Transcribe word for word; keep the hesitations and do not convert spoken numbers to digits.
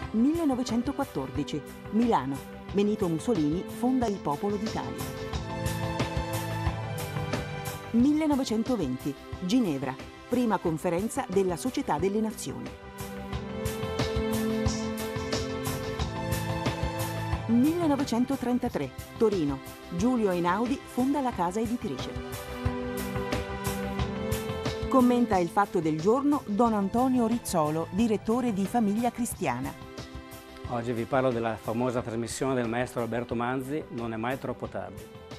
millenovecentoquattordici. Milano. Benito Mussolini fonda il Popolo d'Italia. millenovecentoventi. Ginevra. Prima conferenza della Società delle Nazioni. millenovecentotrentatré. Torino. Giulio Einaudi fonda la casa editrice. Commenta il fatto del giorno Don Antonio Rizzolo, direttore di Famiglia Cristiana. Oggi vi parlo della famosa trasmissione del maestro Alberto Manzi, Non è mai troppo tardi.